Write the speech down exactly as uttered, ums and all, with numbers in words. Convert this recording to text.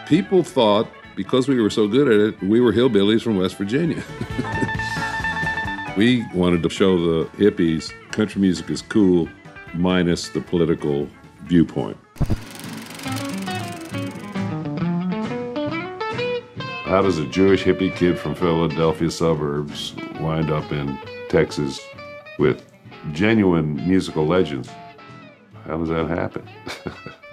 People thought, because we were so good at it, we were hillbillies from West Virginia. We wanted to show the hippies country music is cool, minus the political viewpoint. How does a Jewish hippie kid from Philadelphia suburbs wind up in Texas with genuine musical legends? How does that happen?